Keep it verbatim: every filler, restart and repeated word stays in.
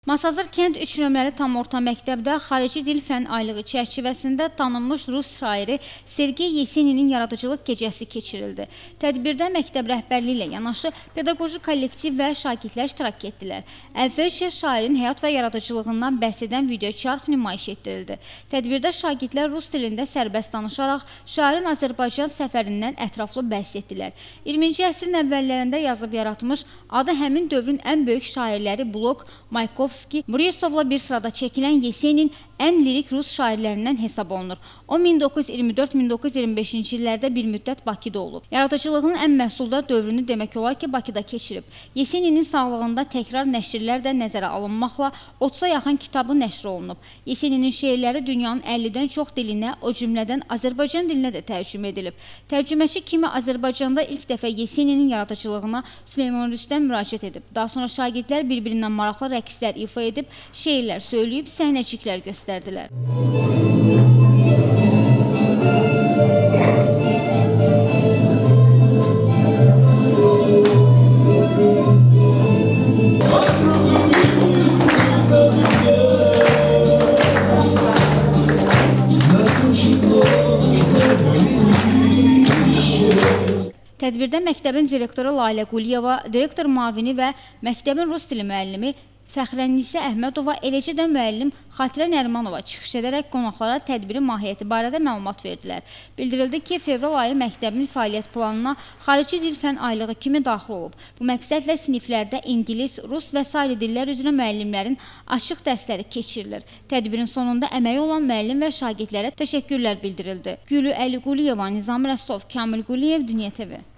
Masazır kənd üç nömrəli tam orta məktəbdə xarici dil fən aylığı çərçivəsində tanınmış rus şairi Sergey Yeseninin yaradıcılıq gecəsi keçirildi. Tədbirdə məktəb rəhbərliyi ilə yanaşı pedaqoji kollektiv və şagirdlər iştirak etdilər. Əvvəlcə şairin həyat və yaradıcılığından bəhs edən videoçarx nümayiş etdirildi. Tədbirdə şagirdlər rus dilində sərbəst danışaraq şairin Azərbaycan səfərindən ətraflı bəhs etdilər. iyirminci əsrin əvvəllərində yazıb yaratmış, adı həmin dövrün ən böyük şairləri Blok, Maykovski, Murisovla bir sırada çəkilən Yesenin ən lirik rus şairlərindən hesab olunur. O min doqquz yüz iyirmi dörd min doqquz yüz iyirmi beşinci illərdə bir müddət Bakıda olub. Yaradıcılığının ən məhsuldar dövrünü demək olar ki, Bakıda keçirib. Yeseninin sağlığında təkrar nəşrlər də nəzərə alınmaqla otuza yaxın kitabı nəşr olunub. Yeseninin şeirləri dünyanın əllidən çox dilinə, o cümlədən Azərbaycan dilinə də tərcümə edilib. Tərcüməçi kimi Azərbaycanda ilk dəfə Yeseninin yaradıcılığına Süleyman Rüstəm müraciət edib. Daha sonra şagirdlər bir-birindən maraqlı rəqslər ifa edib, şeirlər söyləyib, səhnəciklər göstərdilər. Tədbirdə məktəbin direktoru Layla Quliyeva, direktor müavini və məktəbin rus dili müəllimi Fəxrənnisa Əhmədova, eləcə də müəllim Xatirə Nərimanova çıxış edərək qonaqlara tədbirin mahiyyəti barədə məlumat verdilər. Bildirildi ki, fevral ayı məktəbin fəaliyyət planına xarici dil fən aylığı kimi daxil olub. Bu məqsədlə siniflərdə ingilis, rus və sair dillər üzrə müəllimlərin açıq dərsləri keçirilir. Tədbirin sonunda əməyi olan müəllim və şagirdlərə təşəkkürlər bildirildi. Gülü Əli Quliyeva, Nizami Rəstov, Kamil Quliyev, Dünya T V.